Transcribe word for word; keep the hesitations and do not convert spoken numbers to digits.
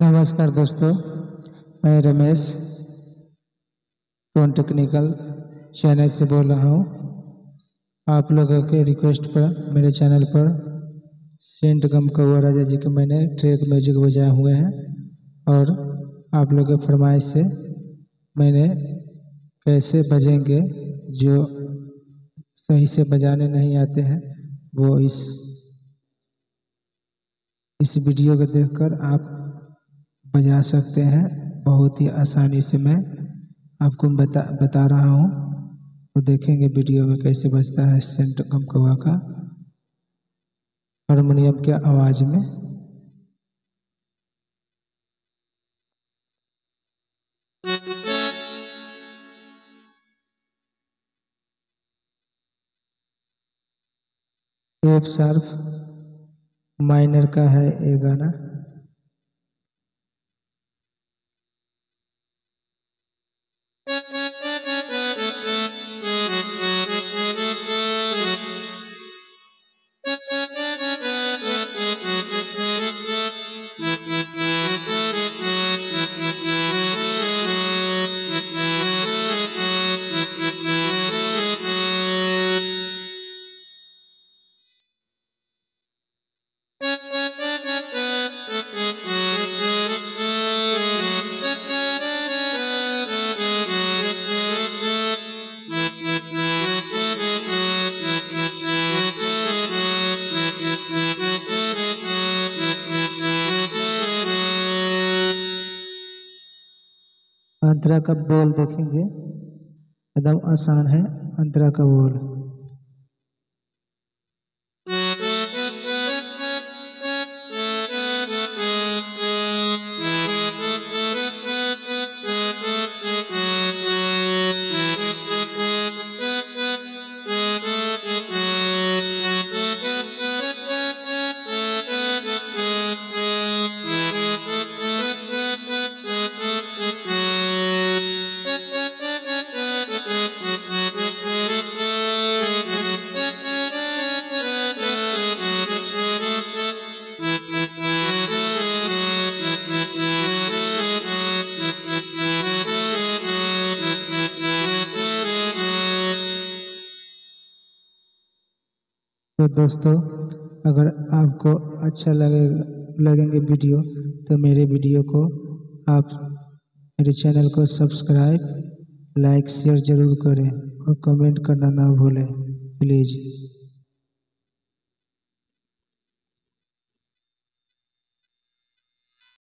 नमस्कार दोस्तों, मैं रमेश टोन टेक्निकल चैनल से बोल रहा हूँ। आप लोगों के रिक्वेस्ट पर मेरे चैनल पर सेंट गम कौआ राजा जी के मैंने ट्रैक म्यूजिक बजाए हुए हैं और आप लोगों के फरमाइश से मैंने कैसे बजेंगे जो सही से बजाने नहीं आते हैं वो इस इस वीडियो को देखकर आप बजा सकते हैं। बहुत ही आसानी से मैं आपको बता बता रहा हूँ, तो देखेंगे वीडियो में कैसे बजता है सेंट गम कौआ का हारमोनियम के आवाज़ में। एफ शार्प माइनर का है ये गाना। अंतरा का बोल देखेंगे, एकदम आसान है अंतरा का बोल। तो दोस्तों, अगर आपको अच्छा लगे लगेंगे वीडियो तो मेरे वीडियो को आप मेरे चैनल को सब्सक्राइब लाइक शेयर ज़रूर करें और कमेंट करना ना भूलें प्लीज़।